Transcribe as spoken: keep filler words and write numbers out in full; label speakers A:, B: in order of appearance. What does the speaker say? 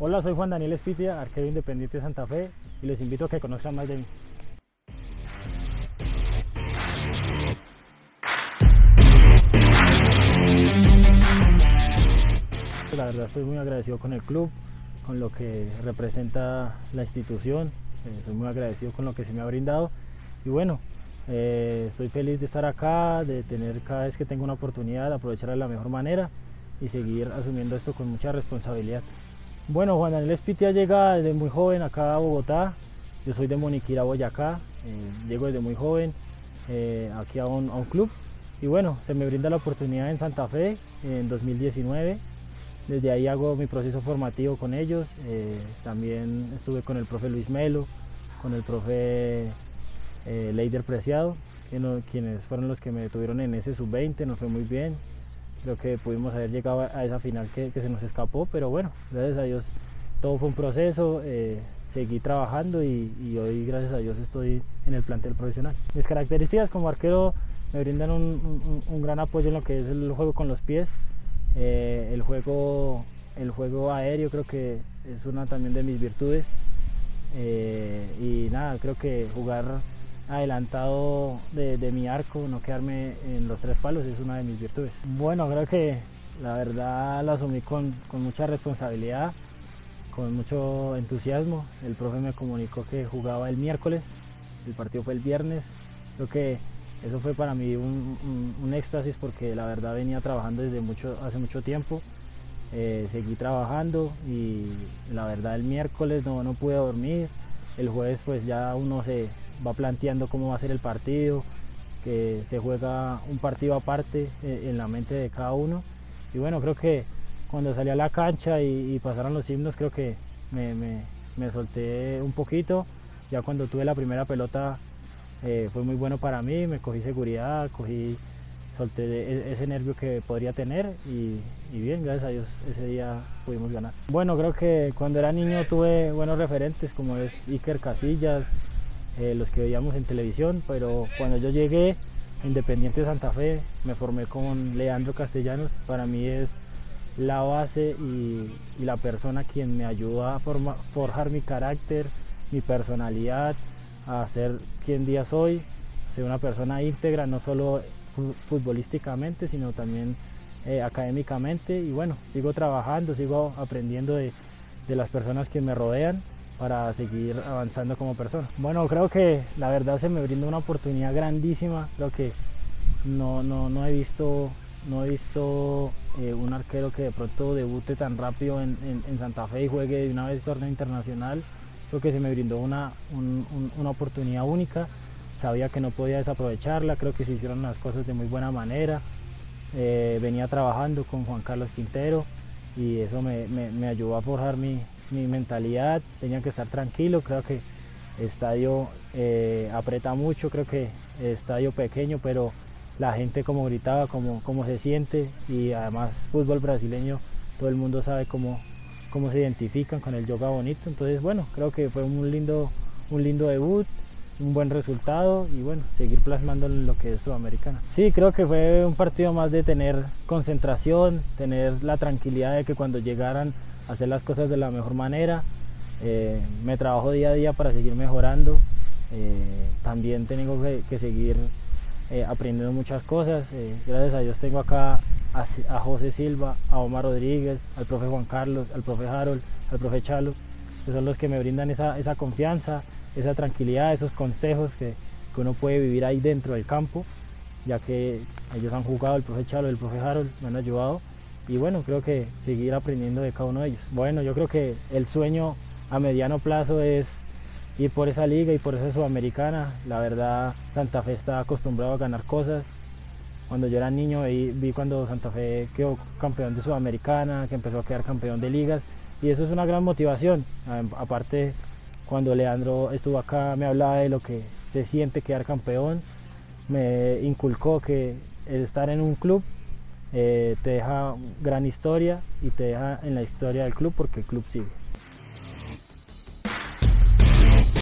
A: Hola, soy Juan Daniel Espitia, arquero independiente de Santa Fe, y les invito a que conozcan más de mí. La verdad estoy muy agradecido con el club, con lo que representa la institución, eh, soy muy agradecido con lo que se me ha brindado y bueno, eh, estoy feliz de estar acá, de tener cada vez que tengo una oportunidad, aprovecharla de la mejor manera y seguir asumiendo esto con mucha responsabilidad. Bueno, Juan Daniel Espitia llega desde muy joven acá a Bogotá, yo soy de Moniquirá, Boyacá, eh, llego desde muy joven eh, aquí a un, a un club y bueno, se me brinda la oportunidad en Santa Fe en dos mil diecinueve. Desde ahí hago mi proceso formativo con ellos, eh, también estuve con el profe Luis Melo, con el profe eh, Leider Preciado, que no, quienes fueron los que me tuvieron en ese sub veinte, nos fue muy bien, creo que pudimos haber llegado a esa final que, que se nos escapó, pero bueno, gracias a Dios todo fue un proceso, eh, seguí trabajando y, y hoy gracias a Dios estoy en el plantel profesional. Mis características como arquero me brindan un, un, un gran apoyo en lo que es el juego con los pies. Eh, el, juego, el juego aéreo creo que es una también de mis virtudes eh, y nada, creo que jugar adelantado de, de mi arco, no quedarme en los tres palos es una de mis virtudes. Bueno, creo que la verdad la asumí con, con mucha responsabilidad, con mucho entusiasmo. El profe me comunicó que jugaba el miércoles, el partido fue el viernes, creo que eso fue para mí un, un, un éxtasis porque la verdad venía trabajando desde mucho, hace mucho tiempo, eh, seguí trabajando y la verdad el miércoles no, no pude dormir, el jueves pues ya uno se va planteando cómo va a ser el partido, que se juega un partido aparte eh, en la mente de cada uno y bueno, creo que cuando salí a la cancha y, y pasaron los himnos creo que me, me, me solté un poquito, ya cuando tuve la primera pelota Eh, fue muy bueno para mí, me cogí seguridad, cogí, solté ese nervio que podría tener y, y bien, gracias a Dios ese día pudimos ganar. Bueno, creo que cuando era niño tuve buenos referentes como es Iker Casillas, eh, los que veíamos en televisión, pero cuando yo llegué a Independiente de Santa Fe me formé con Leandro Castellanos, para mí es la base y, y la persona quien me ayudó a forma, forjar mi carácter, mi personalidad, a ser quien día soy, ser una persona íntegra, no solo futbolísticamente, sino también eh, académicamente y bueno, sigo trabajando, sigo aprendiendo de, de las personas que me rodean para seguir avanzando como persona. Bueno, creo que la verdad se me brinda una oportunidad grandísima, creo que no, no, no he visto, no he visto eh, un arquero que de pronto debute tan rápido en, en, en Santa Fe y juegue de una vez torneo internacional. Creo que se me brindó una, un, un, una oportunidad única, sabía que no podía desaprovecharla, creo que se hicieron las cosas de muy buena manera, eh, venía trabajando con Juan Carlos Quintero y eso me, me, me ayudó a forjar mi, mi mentalidad, tenía que estar tranquilo, creo que el estadio eh, aprieta mucho, creo que el estadio pequeño, pero la gente como gritaba, como, como se siente y además fútbol brasileño, todo el mundo sabe cómo cómo se identifican con el yoga bonito, entonces bueno, creo que fue un lindo, un lindo debut, un buen resultado y bueno, seguir plasmando en lo que es Sudamericana. Sí, creo que fue un partido más de tener concentración, tener la tranquilidad de que cuando llegaran a hacer las cosas de la mejor manera, eh, me trabajo día a día para seguir mejorando, eh, también tengo que, que seguir eh, aprendiendo muchas cosas, eh, gracias a Dios tengo acá a José Silva, a Omar Rodríguez, al profe Juan Carlos, al profe Harold, al profe Chalo, que son los que me brindan esa, esa confianza, esa tranquilidad, esos consejos que, que uno puede vivir ahí dentro del campo, ya que ellos han jugado, el profe Chalo y el profe Harold me han ayudado y bueno, creo que seguir aprendiendo de cada uno de ellos. Bueno, yo creo que el sueño a mediano plazo es ir por esa liga y por esa Sudamericana, la verdad Santa Fe está acostumbrado a ganar cosas. Cuando yo era niño vi, vi cuando Santa Fe quedó campeón de Sudamericana, que empezó a quedar campeón de ligas y eso es una gran motivación. Aparte, cuando Leandro estuvo acá me hablaba de lo que se siente quedar campeón, me inculcó que el estar en un club eh, te deja gran historia y te deja en la historia del club porque el club sigue.